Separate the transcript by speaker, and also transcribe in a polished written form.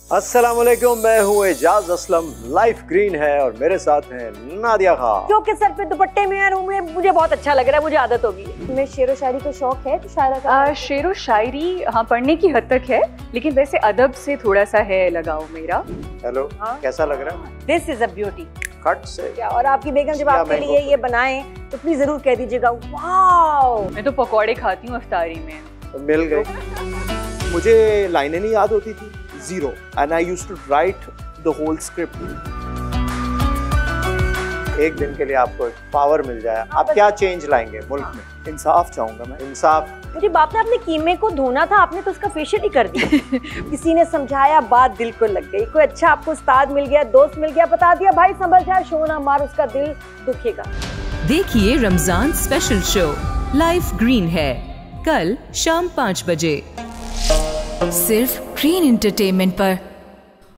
Speaker 1: अस्सलामुअलैकुम, मैं हूँ एजाज असलम। लाइफ ग्रीन है और मेरे साथ हैं नादिया खान,
Speaker 2: जो के सर पे दुपट्टे में है। रूम में मुझे बहुत अच्छा लग रहा है, मुझे आदत होगी। मैं शेरो शायरी का शौक है तो शायरा का
Speaker 3: शेरो शायरी हाँ पढ़ने की हद तक है, लेकिन वैसे अदब से थोड़ा सा है लगाव मेरा।
Speaker 1: हेलो, कैसा लग रहा है?
Speaker 2: This is a beauty
Speaker 1: cut से
Speaker 2: क्या। और आपकी बेगम जब आपके लिए ये बनाए तो प्लीज जरूर कह दीजिएगा वाओ।
Speaker 3: मैं तो पकौड़े खाती हूँ इफ्तारी में।
Speaker 1: मिल गई। मुझे लाइनें नहीं याद होती थी, zero, and I used to write the whole script. एक दिन के लिए आपको पावर मिल जाए, आप क्या चेंज लाएंगे मुल्क में? इंसाफ चाहूंगा मैं, इंसाफ।
Speaker 2: मुझे बाप ने अपने कीमे को धोना था, आपने तो उसका फेशियल ही कर दिया। किसी ने समझाया, बात दिल को लग गई। कोई अच्छा आपको उस्ताद मिल गया, दोस्त मिल गया, बता दिया भाई संभल जा, शो ना मार, उसका दिल दुखेगा।
Speaker 4: देखिए Ramzan special show life green है कल शाम 5 बजे सिर्फ ग्रीन एंटरटेनमेंट पर।